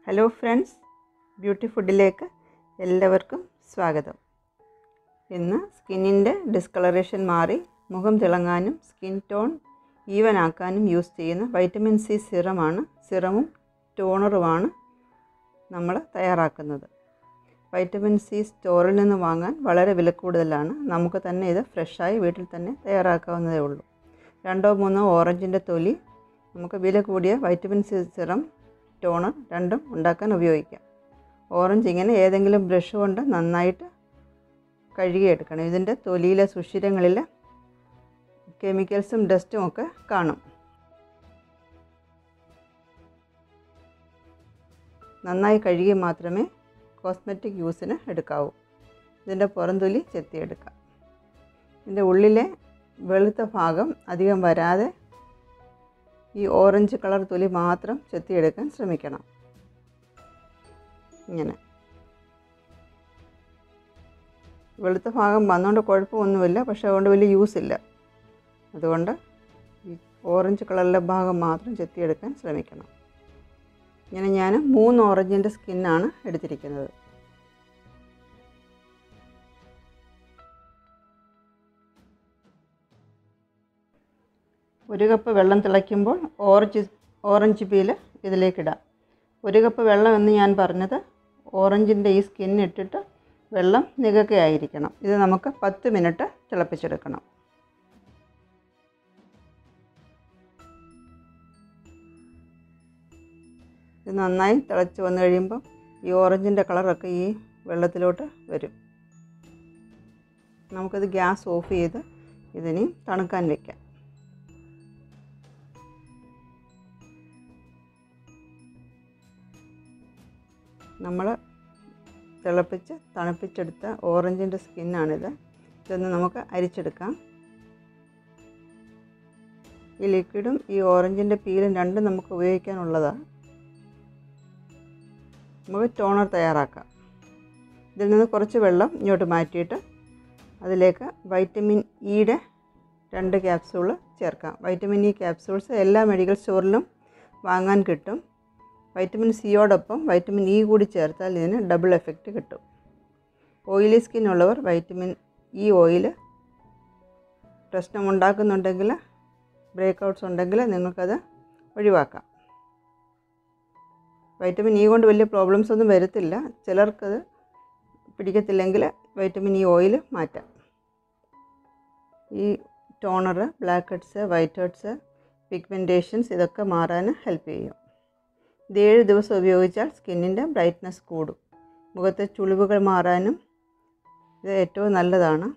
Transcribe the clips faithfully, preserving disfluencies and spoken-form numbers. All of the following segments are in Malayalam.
ഹലോ ഫ്രണ്ട്സ്, ബ്യൂട്ടി ഫുഡിലേക്ക് എല്ലാവർക്കും സ്വാഗതം. ഇന്ന് സ്കിന്നിൻ്റെ ഡിസ്കളറേഷൻ മാറി മുഖം തിളങ്ങാനും സ്കിൻ ടോൺ ഈവൻ ആക്കാനും യൂസ് ചെയ്യുന്ന വൈറ്റമിൻ സി സിറമാണ് സിറമും ടോണറുമാണ് നമ്മൾ തയ്യാറാക്കുന്നത്. വൈറ്റമിൻ സി സ്റ്റോറിൽ നിന്ന് വാങ്ങാൻ വളരെ വില കൂടുതലാണ്. നമുക്ക് തന്നെ ഇത് ഫ്രഷായി വീട്ടിൽ തന്നെ തയ്യാറാക്കാവുന്നതേ ഉള്ളൂ. രണ്ടോ മൂന്നോ ഓറഞ്ചിൻ്റെ തൊലി നമുക്ക് വില കൂടിയ വൈറ്റമിൻ സി സിറം ടോണർ രണ്ടും ഉണ്ടാക്കാൻ ഉപയോഗിക്കാം. ഓറഞ്ച് ഇങ്ങനെ ഏതെങ്കിലും ബ്രഷ് കൊണ്ട് നന്നായിട്ട് കഴുകിയെടുക്കണം. ഇതിൻ്റെ തൊലിയിലെ സുഷിരങ്ങളിൽ കെമിക്കൽസും ഡസ്റ്റും ഒക്കെ കാണും. നന്നായി കഴുകി മാത്രമേ കോസ്മെറ്റിക് യൂസിന് എടുക്കാവൂ. ഇതിൻ്റെ പുറംതൊലി ചെത്തിയെടുക്കാം. ഇതിൻ്റെ ഉള്ളിലെ വെളുത്ത ഭാഗം അധികം വരാതെ ഈ ഓറഞ്ച് കളർ തൊലി മാത്രം ചെത്തിയെടുക്കാൻ ശ്രമിക്കണം. ഇങ്ങനെ വെളുത്ത ഭാഗം വന്നുകൊണ്ട് കുഴപ്പമൊന്നുമില്ല, പക്ഷേ അതുകൊണ്ട് വലിയ യൂസ് ഇല്ല. അതുകൊണ്ട് ഈ ഓറഞ്ച് കളറിലെ ഭാഗം മാത്രം ചെത്തിയെടുക്കാൻ ശ്രമിക്കണം. ഇങ്ങനെ ഞാൻ മൂന്ന് ഓറഞ്ചിൻ്റെ സ്കിന്നാണ് എടുത്തിരിക്കുന്നത്. ഒരു കപ്പ് വെള്ളം തിളയ്ക്കുമ്പോൾ ഓറഞ്ച് ഓറഞ്ച് പീൽ ഇതിലേക്കിടാം. ഒരു കപ്പ് വെള്ളം എന്ന് ഞാൻ പറഞ്ഞത് ഓറഞ്ചിൻ്റെ ഈ സ്കിൻ ഇട്ടിട്ട് വെള്ളം നികക്കയായിരിക്കണം. ഇത് നമുക്ക് പത്ത് മിനിറ്റ് തിളപ്പിച്ചെടുക്കണം. ഇത് നന്നായി തിളച്ച് വന്നു കഴിയുമ്പോൾ ഈ ഓറഞ്ചിൻ്റെ കളറൊക്കെ ഈ വെള്ളത്തിലോട്ട് വരും. നമുക്കിത് ഗ്യാസ് ഓഫ് ചെയ്ത് ഇതിനി തണുക്കാൻ വയ്ക്കാം. നമ്മൾ തിളപ്പിച്ച് തണുപ്പിച്ചെടുത്ത ഓറഞ്ചിൻ്റെ സ്കിന്നാണിത്. ഇതൊന്ന് നമുക്ക് അരിച്ചെടുക്കാം. ഈ ലിക്വിഡും ഈ ഓറഞ്ചിൻ്റെ പീലും രണ്ടും നമുക്ക് ഉപയോഗിക്കാനുള്ളതാണ്. നമുക്ക് ടോണർ തയ്യാറാക്കാം. ഇതിൽ നിന്ന് കുറച്ച് വെള്ളം ഇങ്ങോട്ട് മാറ്റിയിട്ട് അതിലേക്ക് വൈറ്റമിൻ ഇയുടെ രണ്ട് ക്യാപ്സൂൾ ചേർക്കാം. വൈറ്റമിൻ ഇ ക്യാപ്സൂൾസ് എല്ലാ മെഡിക്കൽ സ്റ്റോറിലും വാങ്ങാൻ കിട്ടും. വൈറ്റമിൻ സിയോടൊപ്പം വൈറ്റമിൻ ഇ കൂടി ചേർത്താൽ ഇതിന് ഡബിൾ എഫക്റ്റ് കിട്ടും. ഓയിലി സ്കിന്നുള്ളവർ വൈറ്റമിൻ ഇ ഓയിൽ പ്രശ്നമുണ്ടാക്കുന്നുണ്ടെങ്കിൽ, ബ്രേക്കൗട്ട്സ് ഉണ്ടെങ്കിൽ നിങ്ങൾക്കത് ഒഴിവാക്കാം. വൈറ്റമിൻ ഇ കൊണ്ട് വലിയ പ്രോബ്ലംസ് ഒന്നും വരത്തില്ല. ചിലർക്കത് പിടിക്കത്തില്ലെങ്കിൽ വൈറ്റമിൻ ഇ ഓയിൽ മാറ്റാം. ഈ toner black heads, white heads, pigmentations ഇതൊക്കെ മാറാൻ ഹെൽപ്പ് ചെയ്യും. ഇത് ഏഴ് ദിവസം ഉപയോഗിച്ചാൽ സ്കിന്നിൻ്റെ ബ്രൈറ്റ്നസ് കൂടും. മുഖത്തെ ചുളിവുകൾ മാറാനും ഇത് ഏറ്റവും നല്ലതാണ്.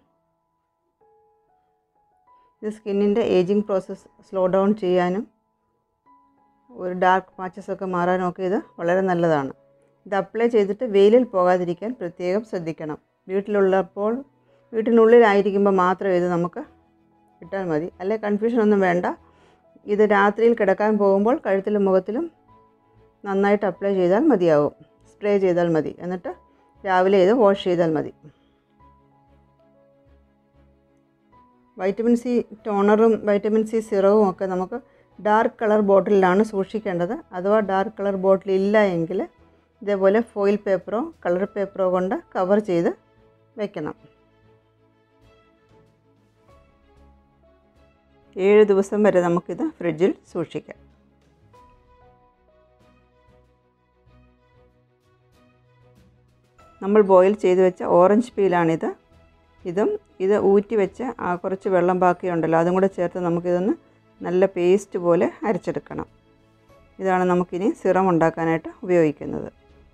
ഇത് സ്കിന്നിൻ്റെ ഏജിങ് പ്രോസസ്സ് സ്ലോ ഡൗൺ ചെയ്യാനും ഒരു ഡാർക്ക് പാച്ചസൊക്കെ മാറാനും ഒക്കെ ഇത് വളരെ നല്ലതാണ്. ഇത് അപ്ലൈ ചെയ്തിട്ട് വെയിലിൽ പോകാതിരിക്കാൻ പ്രത്യേകം ശ്രദ്ധിക്കണം. വീട്ടിലുള്ളപ്പോൾ വീട്ടിനുള്ളിലായിരിക്കുമ്പോൾ മാത്രം ഇത് നമുക്ക് ഇട്ടാൽ മതി. അല്ലെ കൺഫ്യൂഷൻ ഒന്നും വേണ്ട. ഇത് രാത്രിയിൽ കിടക്കാൻ പോകുമ്പോൾ കഴുത്തിലും മുഖത്തിലും നന്നായിട്ട് അപ്ലൈ ചെയ്താൽ മതിയാവും. സ്പ്രേ ചെയ്താൽ മതി. എന്നിട്ട് രാവിലെ ഇത് വാഷ് ചെയ്താൽ മതി. വൈറ്റമിൻ സി ടോണറും വൈറ്റമിൻ സി സിറവും ഒക്കെ നമുക്ക് ഡാർക്ക് കളർ ബോട്ടിലാണ് സൂക്ഷിക്കേണ്ടത്. അഥവാ ഡാർക്ക് കളർ ബോട്ടിൽ ഇല്ല എങ്കിൽ ഇതേപോലെ ഫോയിൽ പേപ്പറോ കളർ പേപ്പറോ കൊണ്ട് കവർ ചെയ്ത് വയ്ക്കണം. ഏഴ് ദിവസം വരെ നമുക്കിത് ഫ്രിഡ്ജിൽ സൂക്ഷിക്കാം. നമ്മൾ ബോയിൽ ചെയ്ത് വെച്ച ഓറഞ്ച് പീലാണിത്. ഇതും ഇത് ഊറ്റി വെച്ച് ആ കുറച്ച് വെള്ളം ബാക്കിയുണ്ടല്ലോ അതും കൂടെ ചേർത്ത് നമുക്കിതൊന്ന് നല്ല പേസ്റ്റ് പോലെ അരച്ചെടുക്കണം. ഇതാണ് നമുക്കിനി സിറം ഉണ്ടാക്കാനായിട്ട് ഉപയോഗിക്കുന്നത്.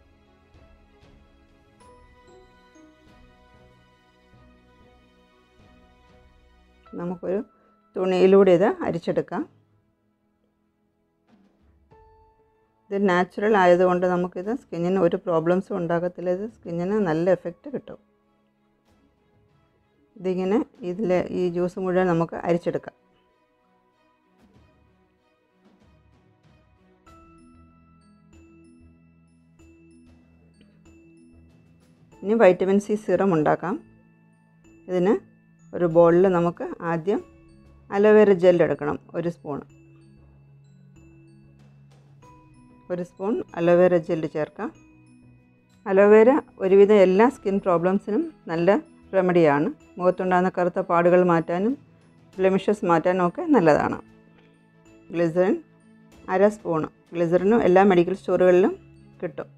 നമുക്കൊരു തുണിയിലൂടെ ഇത് അരിച്ചെടുക്കാം. ഇത് നാച്ചുറൽ ആയതുകൊണ്ട് നമുക്കിത് സ്കിന്നിന് ഒരു പ്രോബ്ലംസും ഉണ്ടാകത്തില്ല. ഇത് സ്കിന്നിന് നല്ല എഫക്റ്റ് കിട്ടും. ഇതിങ്ങനെ ഇതിൽ ഈ ജ്യൂസ് മുഴുവൻ നമുക്ക് അരിച്ചെടുക്കാം. ഇനി വൈറ്റമിൻ സി സിറം ഉണ്ടാക്കാം. ഇതിന് ഒരു ബൗളിൽ നമുക്ക് ആദ്യം അലോവേര ജെൽ എടുക്കണം, ഒരു സ്പൂൺ. ഒരു സ്പൂൺ അലോവേര ജെല്ല് ചേർക്കാം. അലോവേര ഒരുവിധം എല്ലാ സ്കിൻ പ്രോബ്ലംസിനും നല്ല റെമഡിയാണ്. മുഖത്തുണ്ടാകുന്ന കറുത്ത പാടുകൾ മാറ്റാനും ബ്ലെമിഷസ് മാറ്റാനും ഒക്കെ നല്ലതാണ്. ഗ്ലിസറിൻ അര സ്പൂണ്. ഗ്ലിസറിനും എല്ലാ മെഡിക്കൽ സ്റ്റോറുകളിലും കിട്ടും.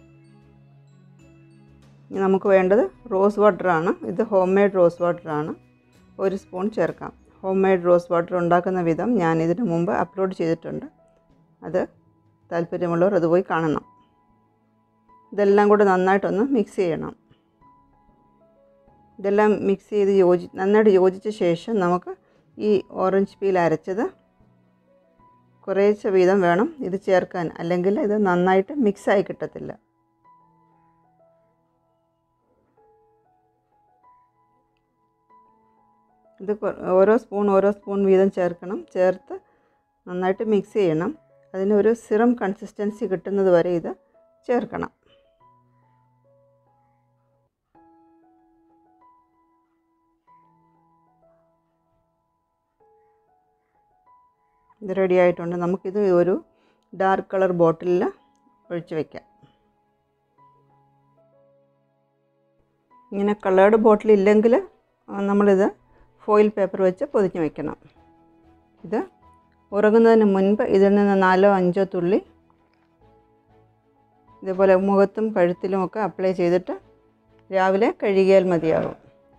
ഇനി നമുക്ക് വേണ്ടത് റോസ് വാട്ടറാണ്. ഇത് ഹോം മെയ്ഡ് റോസ് വാട്ടറാണ്. ഒരു സ്പൂൺ ചേർക്കാം. ഹോം മെയ്ഡ് റോസ് വാട്ടർ ഉണ്ടാക്കുന്ന വിധം ഞാൻ ഇതിനു മുമ്പ് അപ്ലോഡ് ചെയ്തിട്ടുണ്ട്. അത് താല്പര്യമുള്ളവർ അത് പോയി കാണണം. ഇതെല്ലാം കൂടെ നന്നായിട്ടൊന്ന് മിക്സ് ചെയ്യണം. ഇതെല്ലാം മിക്സ് ചെയ്ത് യോജി നന്നായിട്ട് യോജിച്ച ശേഷം നമുക്ക് ഈ ഓറഞ്ച് പീൽ അരച്ചത് കുറേശ്ശെ വീതം വേണം ഇത് ചേർക്കാൻ, അല്ലെങ്കിൽ ഇത് നന്നായിട്ട് മിക്സായി കിട്ടത്തില്ല. ഇത് ഓരോ സ്പൂൺ ഓരോ സ്പൂൺ വീതം ചേർക്കണം. ചേർത്ത് നന്നായിട്ട് മിക്സ് ചെയ്യണം. അതിനൊരു സിറം കൺസിസ്റ്റൻസി കിട്ടുന്നത് വരെ ഇത് ചേർക്കണം. ഇത് റെഡി ആയിട്ടുണ്ട്. നമുക്കിത് ഒരു ഡാർക്ക് കളർ ബോട്ടിലിൽ ഒഴിച്ച് വയ്ക്കാം. ഇങ്ങനെ കളേർഡ് ബോട്ടിൽ ഇല്ലെങ്കിൽ നമ്മളിത് ഫോയിൽ പേപ്പർ വെച്ച് പൊതിഞ്ഞ് വയ്ക്കണം. ഇത് ഉറങ്ങുന്നതിന് മുൻപ് ഇതിൽ നിന്ന് നാലോ അഞ്ചോ തുള്ളി ഇതുപോലെ മുഖത്തും കഴുത്തിലും ഒക്കെ അപ്ലൈ ചെയ്തിട്ട് രാവിലെ കഴുകിയാൽ മതിയാകും.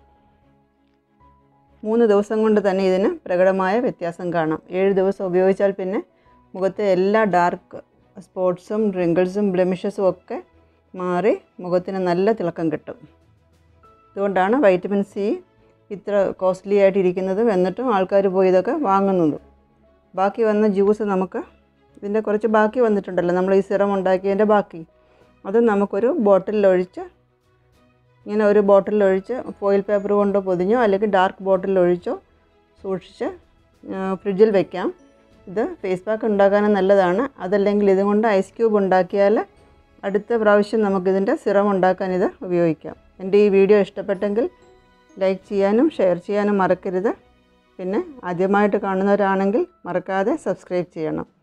മൂന്ന് ദിവസം കൊണ്ട് തന്നെ ഇതിന് പ്രകടമായ വ്യത്യാസം കാണാം. ഏഴ് ദിവസം ഉപയോഗിച്ചാൽ പിന്നെ മുഖത്തെ എല്ലാ ഡാർക്ക് സ്പോട്ട്സും റിങ്കിൾസും ബ്ലെമിഷസും ഒക്കെ മാറി മുഖത്തിന് നല്ല തിളക്കം കിട്ടും. അതുകൊണ്ടാണ് വൈറ്റമിൻ സി ഇത്ര കോസ്റ്റ്ലി ആയിട്ടിരിക്കുന്നതും എന്നിട്ടും ആൾക്കാർ പോയി ഇതൊക്കെ വാങ്ങുന്നതും. ബാക്കി വന്ന ജ്യൂസ് നമുക്ക് ഇതിൻ്റെ കുറച്ച് ബാക്കി വന്നിട്ടുണ്ടല്ലോ, നമ്മൾ ഈ സിറം ഉണ്ടാക്കിയതിൻ്റെ ബാക്കി, അത് നമുക്കൊരു ബോട്ടിലൊഴിച്ച് ഇങ്ങനെ ഒരു ബോട്ടിലൊഴിച്ച് ഫോയിൽ പേപ്പർ കൊണ്ട് പൊതിഞ്ഞോ അല്ലെങ്കിൽ ഡാർക്ക് ബോട്ടിലൊഴിച്ചോ സൂക്ഷിച്ച് ഫ്രിഡ്ജിൽ വെക്കാം. ഇത് ഫേസ് പാക്ക് ഉണ്ടാക്കാനും നല്ലതാണ്. അതല്ലെങ്കിൽ ഇതുകൊണ്ട് ഐസ് ക്യൂബ് ഉണ്ടാക്കിയാൽ അടുത്ത പ്രാവശ്യം നമുക്കിതിൻ്റെ സിറം ഉണ്ടാക്കാൻ ഇത് ഉപയോഗിക്കാം. എൻ്റെ ഈ വീഡിയോ ഇഷ്ടപ്പെട്ടെങ്കിൽ ലൈക്ക് ചെയ്യാനും ഷെയർ ചെയ്യാനും മറക്കരുത്. പിന്നെ ആദ്യമായിട്ട് കാണുന്നവരാണെങ്കിൽ മറക്കാതെ സബ്സ്ക്രൈബ് ചെയ്യണം.